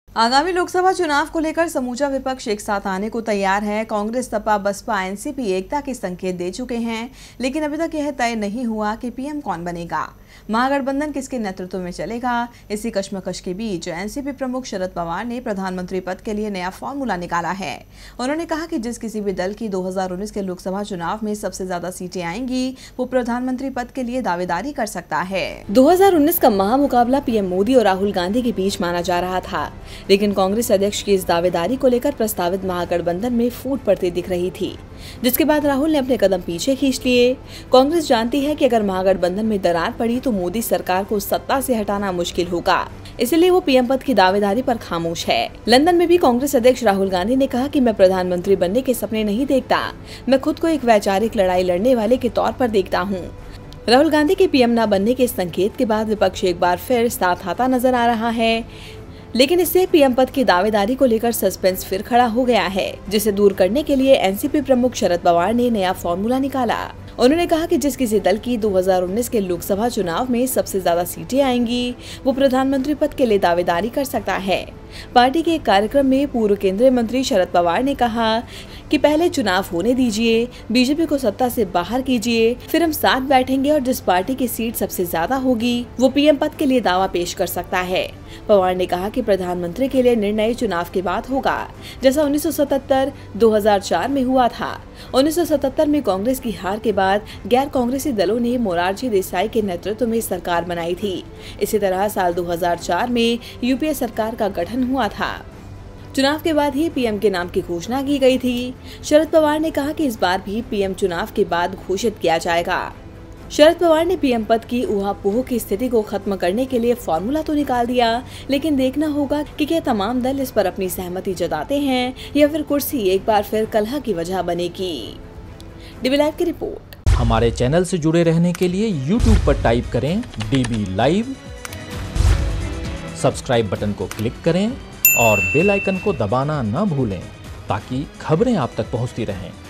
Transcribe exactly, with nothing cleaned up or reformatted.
आगामी लोकसभा चुनाव को लेकर समूचा विपक्ष एक साथ आने को तैयार है। कांग्रेस, सपा, बसपा, एनसीपी एकता के संकेत दे चुके हैं, लेकिन अभी तक यह तय नहीं हुआ कि पीएम कौन बनेगा, महागठबंधन किसके नेतृत्व में चलेगा। इसी कश्मकश के बीच एनसीपी प्रमुख शरद पवार ने प्रधानमंत्री पद के लिए नया फॉर्मूला निकाला है। उन्होंने कहा कि जिस किसी भी दल की दो हज़ार उन्नीस के लोकसभा चुनाव में सबसे ज्यादा सीटें आएंगी, वो प्रधानमंत्री पद के लिए दावेदारी कर सकता है। दो हज़ार उन्नीस का महामुकाबला पीएम मोदी और राहुल गांधी के बीच माना जा रहा था, लेकिन कांग्रेस अध्यक्ष की इस दावेदारी को लेकर प्रस्तावित महागठबंधन में फूट पड़ती दिख रही थी, जिसके बाद राहुल ने अपने कदम पीछे खींच लिए। कांग्रेस जानती है कि अगर महागठबंधन में दरार पड़ी तो मोदी सरकार को सत्ता से हटाना मुश्किल होगा, इसलिए वो पीएम पद की दावेदारी पर खामोश है। लंदन में भी कांग्रेस अध्यक्ष राहुल गांधी ने कहा कि मैं प्रधानमंत्री बनने के सपने नहीं देखता, मैं खुद को एक वैचारिक लड़ाई लड़ने वाले के तौर पर देखता हूँ। राहुल गांधी के पीएम न बनने के संकेत के बाद विपक्ष एक बार फिर साथ आता नजर आ रहा है, लेकिन इससे पीएम पद की दावेदारी को लेकर सस्पेंस फिर खड़ा हो गया है, जिसे दूर करने के लिए एनसीपी प्रमुख शरद पवार ने नया फॉर्मूला निकाला। उन्होंने कहा कि जिस किसी दल की दो हज़ार उन्नीस के लोकसभा चुनाव में सबसे ज्यादा सीटें आएंगी, वो प्रधानमंत्री पद के लिए दावेदारी कर सकता है। पार्टी के एक कार्यक्रम में पूर्व केंद्रीय मंत्री शरद पवार ने कहा कि पहले चुनाव होने दीजिए, बीजेपी को सत्ता से बाहर कीजिए, फिर हम साथ बैठेंगे और जिस पार्टी की सीट सबसे ज्यादा होगी वो पीएम पद के लिए दावा पेश कर सकता है। पवार ने कहा कि प्रधानमंत्री के लिए निर्णय चुनाव के बाद होगा, जैसा उन्नीस सौ सतहत्तर दो हज़ार चार में हुआ था। उन्नीस सौ सतहत्तर में कांग्रेस की हार के बाद गैर कांग्रेसी दलों ने मोरारजी देसाई के नेतृत्व में सरकार बनाई थी। इसी तरह साल दो हज़ार चार में यूपीए सरकार का गठन हुआ था। चुनाव के बाद ही पीएम के नाम की घोषणा की गई थी। शरद पवार ने कहा कि इस बार भी पीएम चुनाव के बाद घोषित किया जाएगा। शरद पवार ने पीएम पद की ऊहापोह की स्थिति को खत्म करने के लिए फॉर्मूला तो निकाल दिया, लेकिन देखना होगा कि क्या तमाम दल इस पर अपनी सहमति जताते हैं या फिर कुर्सी एक बार फिर कलह की वजह बनेगी। डीबी लाइव की रिपोर्ट। हमारे चैनल से जुड़े रहने के लिए यूट्यूब पर टाइप करें डीबी लाइव, सब्सक्राइब बटन को क्लिक करें और बेल आइकन को दबाना न भूलें, ताकि खबरें आप तक पहुंचती रहें।